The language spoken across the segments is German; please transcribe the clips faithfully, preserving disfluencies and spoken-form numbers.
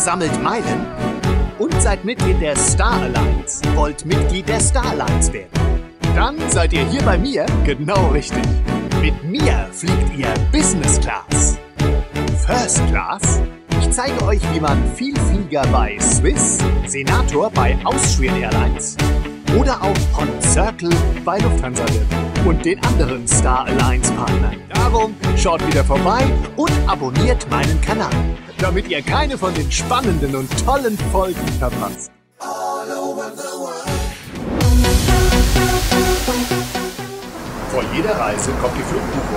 sammelt Meilen und seid Mitglied der Star Alliance. Wollt Mitglied der Star Alliance werden? Dann seid ihr hier bei mir genau richtig. Mit mir fliegt ihr Business Class. First Class? Ich zeige euch, wie man Vielflieger bei Swiss, Senator bei Austrian Airlines oder auch Hon Circle bei Lufthansa wird und den anderen Star Alliance Partnern. Darum schaut wieder vorbei und abonniert meinen Kanal, damit ihr keine von den spannenden und tollen Folgen verpasst. Vor jeder Reise kommt die Flugbuchung.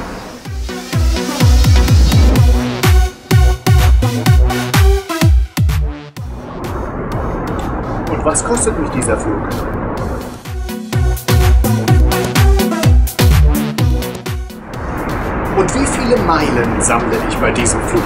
Und was kostet mich dieser Flug? Und wie viele Meilen sammle ich bei diesem Flug?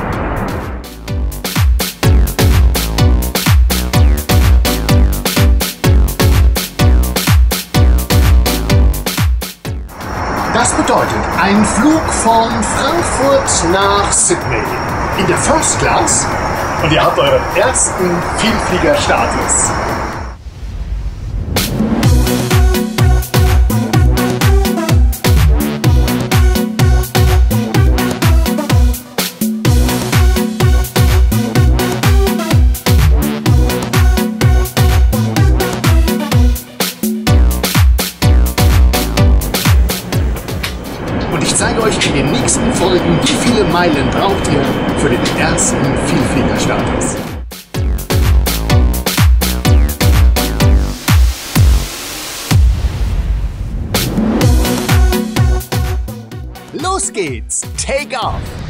Das bedeutet ein Flug von Frankfurt nach Sydney in der First Class und ihr habt euren ersten Vielfliegerstatus. Und ich zeige euch in den nächsten Folgen, wie viele Meilen braucht ihr für den ersten Vielfliegerstatus. Los geht's! Take off!